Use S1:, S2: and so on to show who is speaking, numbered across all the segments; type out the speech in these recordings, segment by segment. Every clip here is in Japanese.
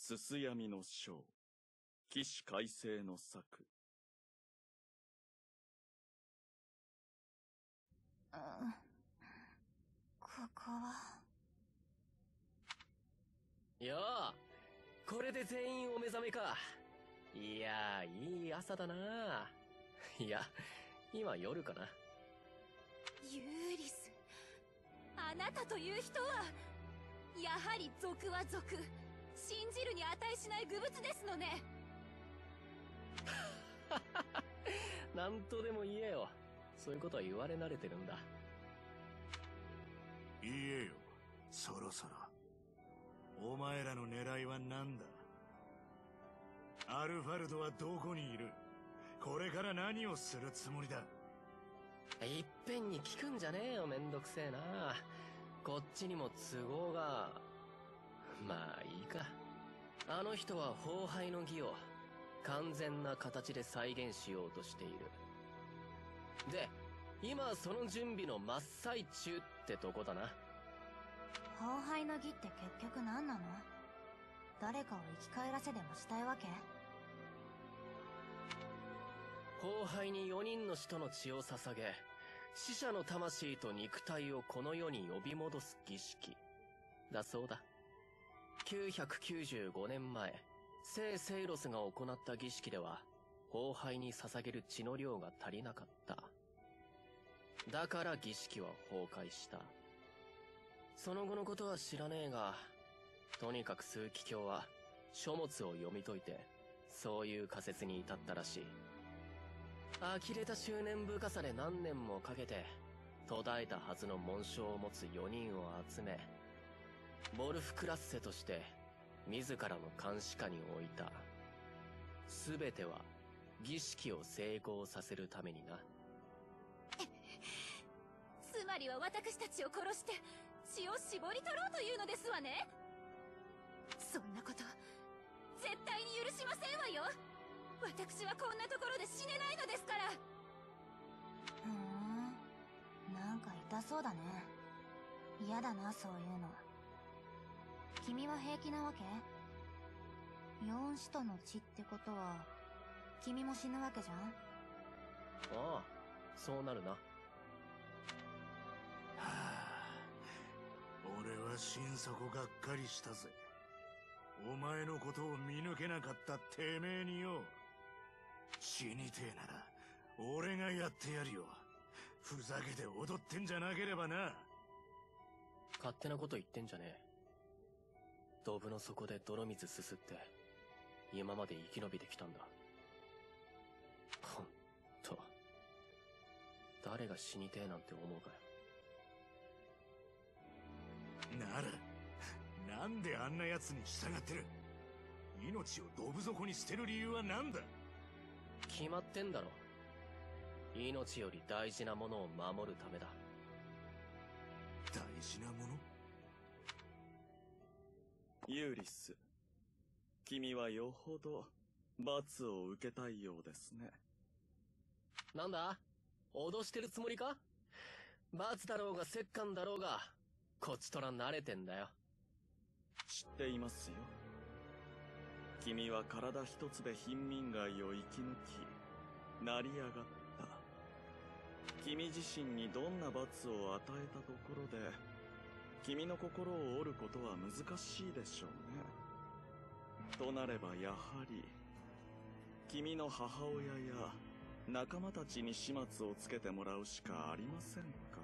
S1: すす闇の章、起死回生の策。
S2: ここは。
S3: よう、これで全員お目覚めか。いやー、いい朝だな。いや、今夜かな。
S2: ユーリス、あなたという人はやはり賊は賊、信じるに値しない愚物ですのね。
S3: なんとでも言えよ。そういうことは言われ慣れてるんだ。
S4: 言えよ、そろそろ。お前らの狙いは何だ？アルファルドはどこにいる？これから何をするつもりだ？
S3: いっぺんに聞くんじゃねえよ、めんどくせえな。こっちにも都合が。まあいいか。あの人は崩壊の儀を完全な形で再現しようとしている。で、今その準備の真っ最中ってとこだな。
S2: 崩壊の儀って結局何なの？誰かを生き返らせでもしたいわけ？
S3: 崩壊に4人の使徒の血を捧げ、死者の魂と肉体をこの世に呼び戻す儀式だそうだ。995年前、聖セイロスが行った儀式では崩壊に捧げる血の量が足りなかった。だから儀式は崩壊した。その後のことは知らねえが、とにかく枢機卿は書物を読み解いてそういう仮説に至ったらしい。呆れた執念深さで何年もかけて途絶えたはずの紋章を持つ4人を集め、ボルフクラッセとして自らの監視下に置いた。全ては儀式を成功させるためにな。
S2: つまりは私たちを殺して血を絞り取ろうというのですわね。そんなこと絶対に許しませんわよ。私はこんなところで死ねないのですから。なんか痛そうだね。嫌だな、そういうの。君は平気なわけ？4使徒の血ってことは君も死ぬわけじゃん。
S3: ああ、そうなるな。
S4: 俺は心底がっかりしたぜ。お前のことを見抜けなかったてめえによ。死にてえなら俺がやってやるよ。ふざけて踊ってんじゃなければな。
S3: 勝手なこと言ってんじゃねえ。ドブの底で泥水すすって今まで生き延びてきたんだ。ほんと、誰が死にてえなんて思うかよ。
S4: ならなんであんな奴に従ってる？命をドブ底に捨てる理由は何だ？
S3: 決まってんだろ。命より大事なものを守るためだ。
S4: 大事なもの？
S1: ユーリス、君はよほど罰を受けたいようですね。
S3: なんだ？脅してるつもりか？罰だろうが折檻だろうがこっちとら慣れてんだよ。
S1: 知っていますよ。君は体一つで貧民街を生き抜き成り上がった。君自身にどんな罰を与えたところで君の心を折ることは難しいでしょうね。となればやはり君の母親や仲間たちに始末をつけてもらうしかありませんか。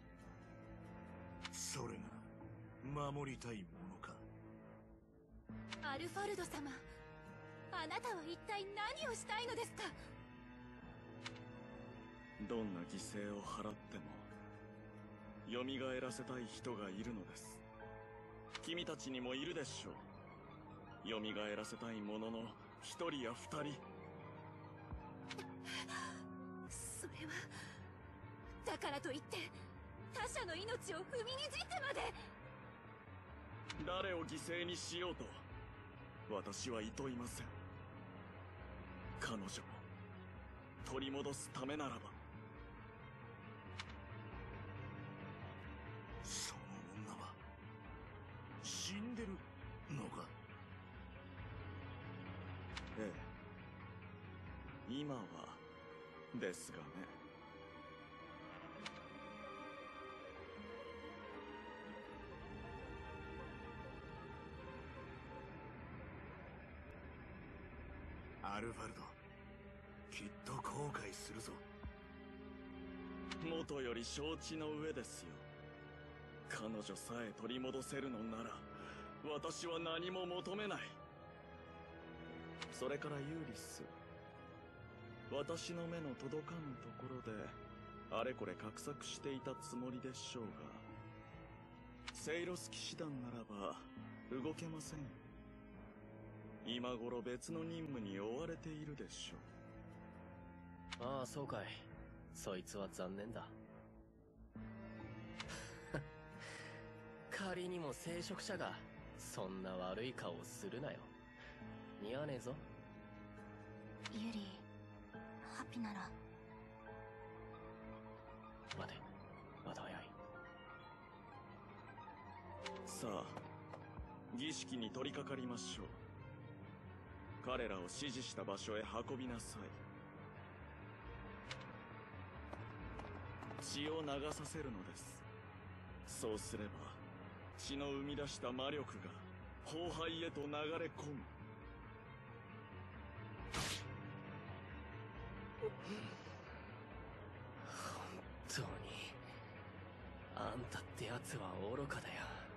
S4: それが守りたいものか。
S2: アルファルド様、あなたは一体何をしたいのですか？
S1: どんな犠牲を払っても蘇らせたい人がいるのです。君たちにもいるでしょう。蘇らせたいものの一人や二人。
S2: それはだからといって他者の命を踏みにじってまで。
S1: 誰を犠牲にしようと私はいといません。彼女を取り戻すためならば。
S4: その女は死んでるのか？
S1: ええ、今はですがね。
S4: アルファルド、きっと後悔するぞ。
S1: 元より承知の上ですよ。彼女さえ取り戻せるのなら私は何も求めない。それからユーリス、私の目の届かぬところであれこれ画策していたつもりでしょうが、セイロス騎士団ならば動けませんよ。今頃別の任務に追われているでしょう。
S3: ああ、そうかい。そいつは残念だ。仮にも聖職者がそんな悪い顔をするなよ。似合わねえぞ。
S2: ユリ、ハピなら。
S3: 待て、まだ早い。
S1: さあ、儀式に取り掛かりましょう。彼らを指示した場所へ運びなさい。血を流させるのです。そうすれば血の生み出した魔力が崩壊へと流れ込む。
S3: 本当にあんたってやつは愚かだよ。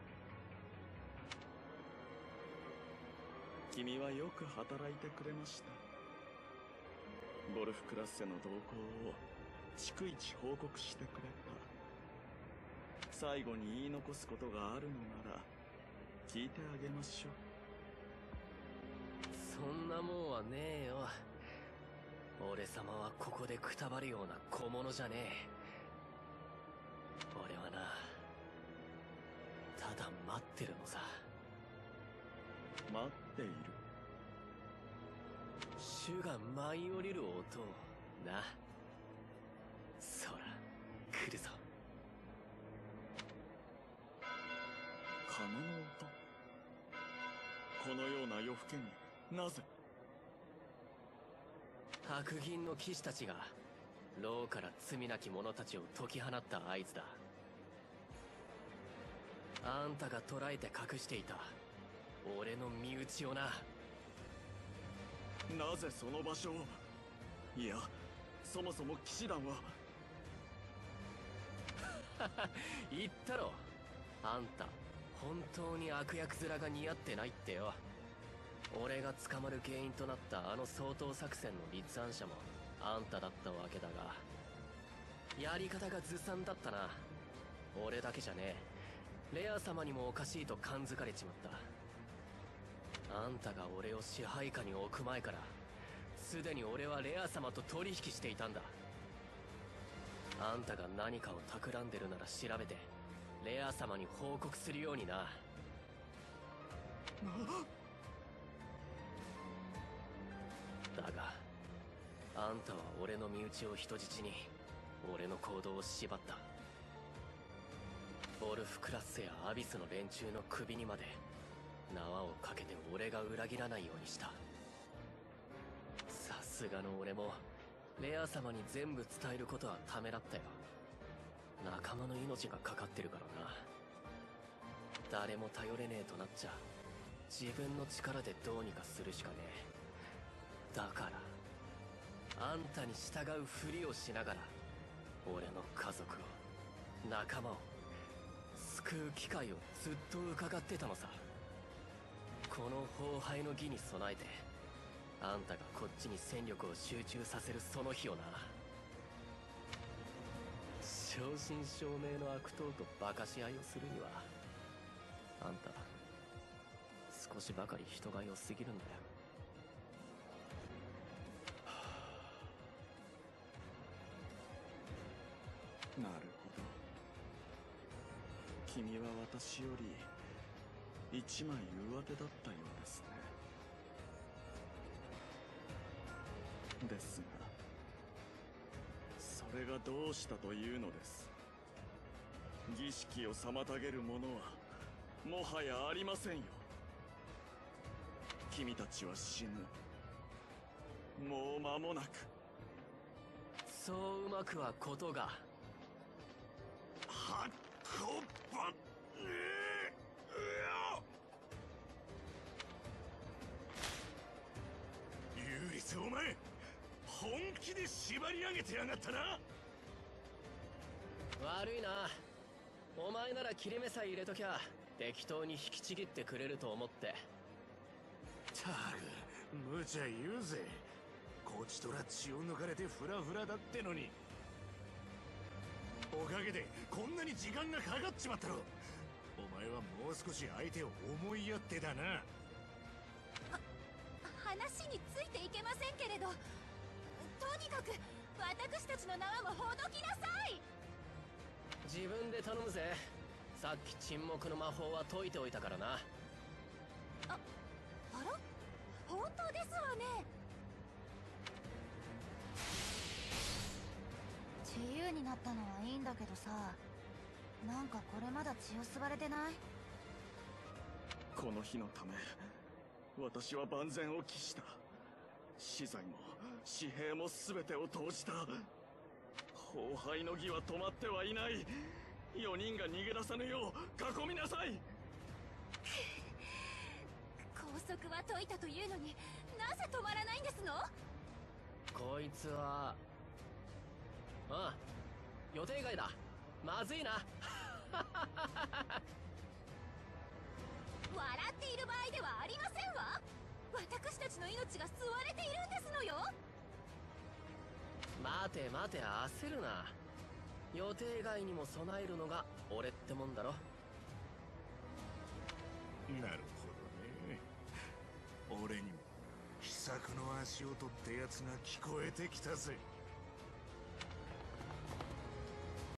S1: 君はよく働いてくれました。ゴルフクラッセの動向を逐一報告してくれた。最後に言い残すことがあるのなら聞いてあげましょう。
S3: そんなもんはねえよ。俺様はここでくたばるような小物じゃねえ。俺はな、ただ待ってるのさ。
S1: 待っている。
S3: 主が舞い降りる音をな。そら来るぞ。
S1: 鐘の音。このような夜更けになぜ。
S3: 白銀の騎士たちが牢から罪なき者たちを解き放った合図だ。あんたが捕らえて隠していた俺の身内をな。
S1: なぜその場所を。いや、そもそも騎士団は。
S3: 言ったろ。あんた本当に悪役面が似合ってないってよ。俺が捕まる原因となったあの掃討作戦の立案者もあんただったわけだが、やり方がずさんだったな。俺だけじゃねえ、レア様にもおかしいと感づかれちまった。あんたが俺を支配下に置く前からすでに俺はレア様と取引していたんだ。あんたが何かを企んでるなら調べてレア様に報告するようにな。だがあんたは俺の身内を人質に俺の行動を縛った。オルフクラッセやアビスの連中の首にまで縄をかけて俺が裏切らないようにした。さすがの俺もレア様に全部伝えることはためらったよ。仲間の命がかかってるからな。誰も頼れねえとなっちゃ自分の力でどうにかするしかねえ。だからあんたに従うふりをしながら俺の家族を仲間を救う機会をずっと伺ってたのさ。この崩壊の儀に備えてあんたがこっちに戦力を集中させるその日をな。正真正銘の悪党とバカし合いをするにはあんた少しばかり人が良すぎるんだよ。
S1: なるほど。君は私より一枚上手だったようですね。ですがそれがどうしたというのです。儀式を妨げるものはもはやありませんよ。君たちは死ぬ。 もう間もなく。
S3: そううまくはことが。
S4: はっこばユーリス、お前本気で縛り上げてやがったな。
S3: 悪いな。お前なら切れ目さえ入れときゃ適当に引きちぎってくれると思って。
S4: たく無茶言うぜ。こちとら血を抜かれてフラフラだってのに。おかげでこんなに時間がかかっちまったろ。お前はもう少し相手を思いやってだな。
S2: 話についていけませんけれど、とにかく私たちの縄もほどきなさい。
S3: 自分で頼むぜ。さっき沈黙の魔法は解いておいたからな。
S2: あら、本当ですわね。自由になったのはいいんだけどさ、なんかこれまだ血を吸われてない？
S1: この日のため私は万全を期した。資材も紙幣も全てを投じた。荒廃の儀は止まってはいない。4人が逃げ出さぬよう囲みなさい。
S2: 拘束は解いたというのになぜ止まらないんですの？
S3: こいつは、ああ、予定外だ。まずいな。
S2: 笑っている場合ではありませんわ。私たちの命が吸われているんですのよ。
S3: 待て待て、焦るな。予定外にも備えるのが俺ってもんだろ。
S4: なるほどね。俺にも秘策の足音ってやつが聞こえてきたぜ。